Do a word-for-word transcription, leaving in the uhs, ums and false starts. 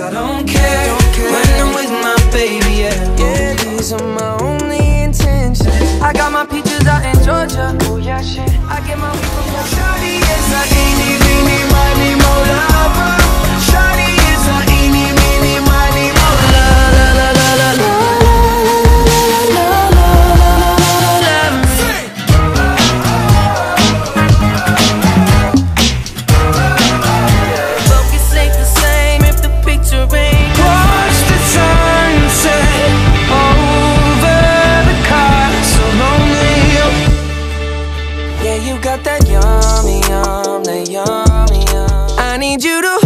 I don't care when I'm with my baby, yeah. Yeah, these are my only intentions. I got my peaches out in Georgia. Oh yeah, shit. I get my weed from your shawty. Yes, I eeny, meeny, miny, mo lover. Shawty is a eeny, meeny, miny, mo la la la la la la la la la la. Focus ain't the same if the picture ain't. Watch the sunset over the car, so lonely. Yeah, you got that yummy, yum, that yummy, yum. I need you to